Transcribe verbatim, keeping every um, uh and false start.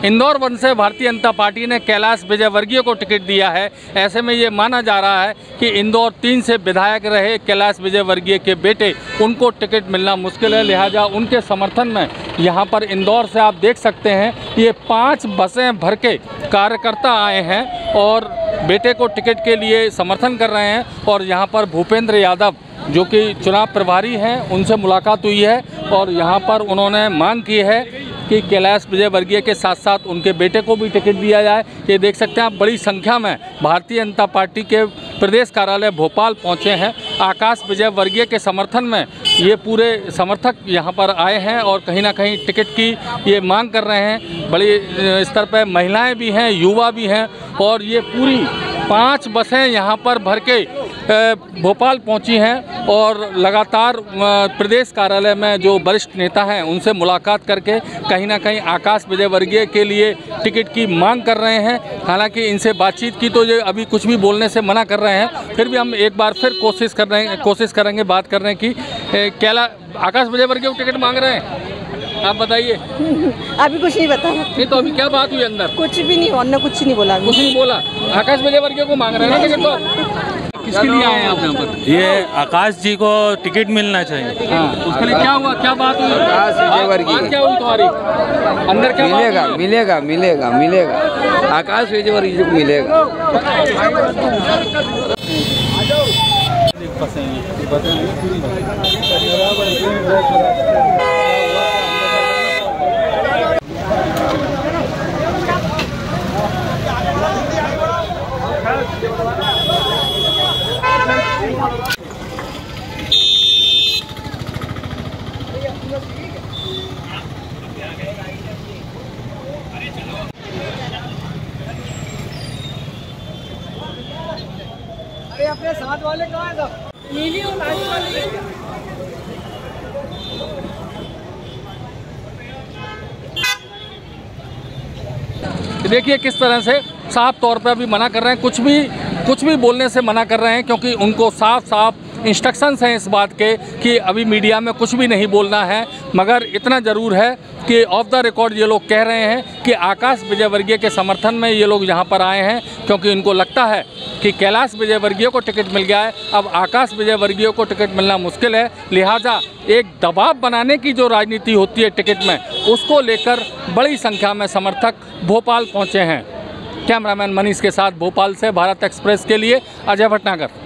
Indore one से Bharatiya Janata party ने कैलाश विजयवर्गीय को टिकट दिया है। ऐसे में ये माना जा रहा है कि इंदौर तीन से विधायक रहे कैलाश विजयवर्गीय के बेटे, उनको टिकट मिलना मुश्किल है। लिहाजा उनके समर्थन में यहाँ पर इंदौर से आप देख सकते हैं ये पाँच बसें भर के कार्यकर्ता आए हैं और बेटे को टिकट के लिए समर्थन कर रहे हैं। और यहाँ पर भूपेंद्र यादव जो कि चुनाव प्रभारी हैं, उनसे मुलाकात हुई है और यहाँ पर उन्होंने मांग की है कि कैलाश विजयवर्गीय के साथ साथ उनके बेटे को भी टिकट दिया जाए। ये देख सकते हैं आप, बड़ी संख्या में भारतीय जनता पार्टी के प्रदेश कार्यालय भोपाल पहुंचे हैं। आकाश विजयवर्गीय के समर्थन में ये पूरे समर्थक यहाँ पर आए हैं और कहीं ना कहीं टिकट की ये मांग कर रहे हैं। बड़ी स्तर पर महिलाएं भी हैं, युवा भी हैं और ये पूरी पाँच बसें यहाँ पर भर के भोपाल पहुंची हैं और लगातार प्रदेश कार्यालय में जो वरिष्ठ नेता हैं उनसे मुलाकात करके कहीं ना कहीं आकाश विजयवर्गीय के लिए टिकट की मांग कर रहे हैं। हालांकि इनसे बातचीत की तो ये अभी कुछ भी बोलने से मना कर रहे हैं, फिर भी हम एक बार फिर कोशिश कर रहे हैं कोशिश करेंगे बात करने की। कैला आकाश विजयवर्गीय को टिकट मांग रहे हैं, आप बताइए। अभी कुछ नहीं बताया। नहीं तो अभी क्या बात हुई अंदर? कुछ भी नहीं, और कुछ नहीं बोला। कुछ नहीं बोला। आकाश विजयवर्गीय को मांग रहे हैं टिकट। तो किसके लिए आए हैं आप यहाँ पर? ये आकाश जी को टिकट मिलना चाहिए। हाँ, उसके लिए क्या हुआ, क्या बात हुई? आकाश विजयवर्गीय क्या हुई तुम्हारी अंदर? क्या मिलेगा मिलेगा मिलेगा मिलेगा आकाश विजयवर्गीय को मिलेगा। अरे अपने साथ वाले कहाँ हैं सब? नीली और लाल वाले। देखिए किस तरह से साफ तौर पर अभी मना कर रहे हैं, कुछ भी कुछ भी बोलने से मना कर रहे हैं क्योंकि उनको साफ साफ इंस्ट्रक्शंस हैं इस बात के कि अभी मीडिया में कुछ भी नहीं बोलना है। मगर इतना ज़रूर है कि ऑफ द रिकॉर्ड ये लोग कह रहे हैं कि आकाश विजयवर्गीय के समर्थन में ये लोग यहाँ पर आए हैं क्योंकि इनको लगता है कि कैलाश विजयवर्गीय को टिकट मिल गया है, अब आकाश विजयवर्गीय को टिकट मिलना मुश्किल है। लिहाजा एक दबाव बनाने की जो राजनीति होती है टिकट में, उसको लेकर बड़ी संख्या में समर्थक भोपाल पहुँचे हैं। कैमरामैन मनीष के साथ भोपाल से भारत एक्सप्रेस के लिए अजय भटनागर।